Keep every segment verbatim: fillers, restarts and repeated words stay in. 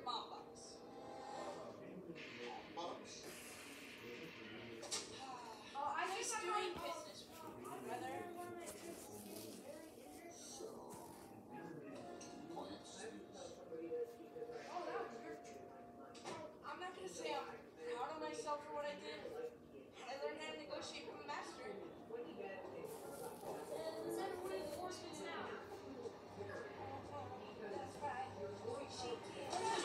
mom box. Moms? Oh, I nice think doing I'm business with you, brother. So, plans? Oh, that was your I'm not gonna say I'm proud of myself for what I did. I learned how to negotiate from a master. Let's have reinforcements now. That's right. Appreciate it.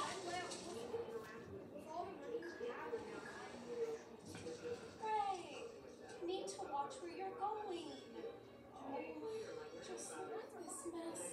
Greg, you need to watch where you're going. Oh, just look at this mess.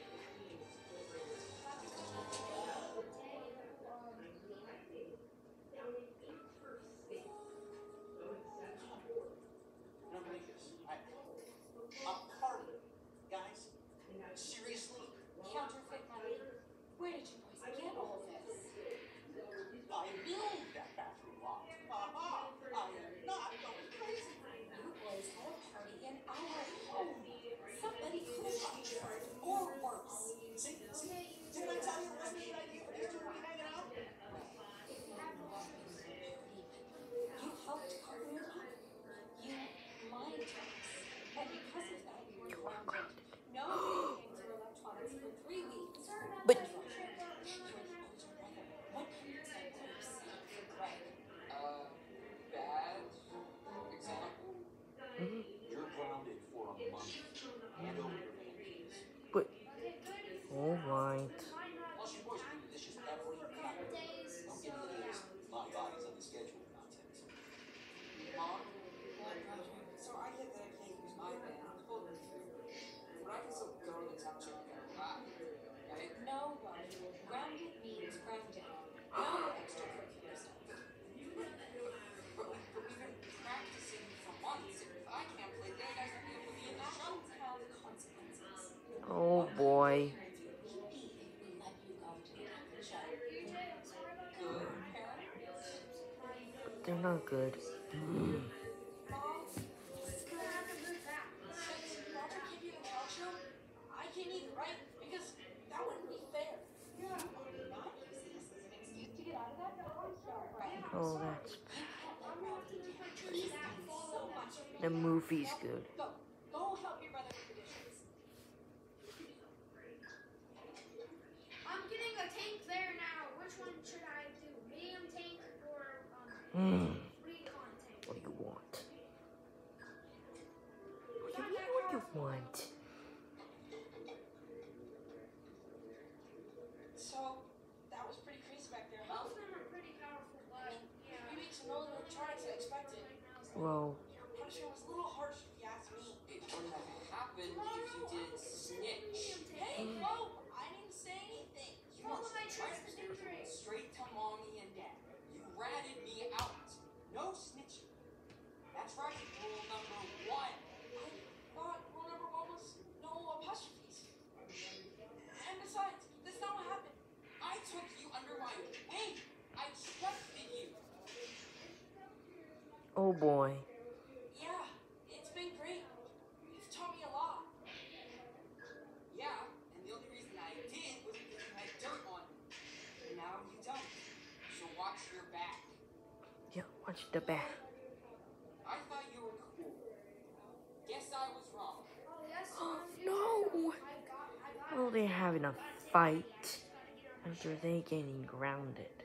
Guys, seriously? Counterfeit money? Where did you boys get all this? I built that bathroom lot. Haha, I am not going crazy. You boys had a party in our home. Somebody could have got charged or worse. See, see, didn't I tell you it wasn't a good idea for these two to be hanging out? You helped cover it up. You lied to us. And because of that, you were grounded. No communicating through electronics for three weeks. But you're the older brother. What can you tell yourself for Greg? Uh, bad example? Mm-hmm. You're grounded for a month. Hand over your hands. But, alright. Plus, you boys do the dishes every night. Don't give me this. My body's on the schedule nonsense. Mom? So I get that I can't use my van. I'm totally free. But I can still go to the township and get a ride, right? No, Roddy. Grounded means grounded. No extracurricular stuff. But, we, but we've been practicing for months. If I can't play, the other guys won't be able to be in the show. Have consequences. Oh boy. They're not good. Mm. I can't either, right? Because that wouldn't be fair. Oh, that's bad. The movie's good. Go, go help your brother with the dishes. I'm getting a tank there now. Which one should I do? Medium tank or um, mm. recon tank? What do you want? What do you mean, what do you want? So, that was pretty crazy back there, huh? Both of them are pretty powerful, but yeah. Three weeks of no electronics I expected. Well, your punishment was a little harsh if you ask me. It wouldn't have happened if you did snitch. Hey, whoa! I didn't say anything. You must have tried to straight to mommy and dad. You ratted me out. No snitching. That's right, rule number one. I thought rule number one was no apostrophes. And besides, that's not what happened. I took you under my wing. I trusted you. oh boy. Yeah, it's been great. You've taught me a lot. Yeah, and the only reason I did was because you had dirt on me. And now you don't. So watch your back. Yeah, watch the back. I thought you were cool. Guess I was wrong. Oh, yes, Oh, um, no! I got, I got Well, they're having a fight after they getting grounded.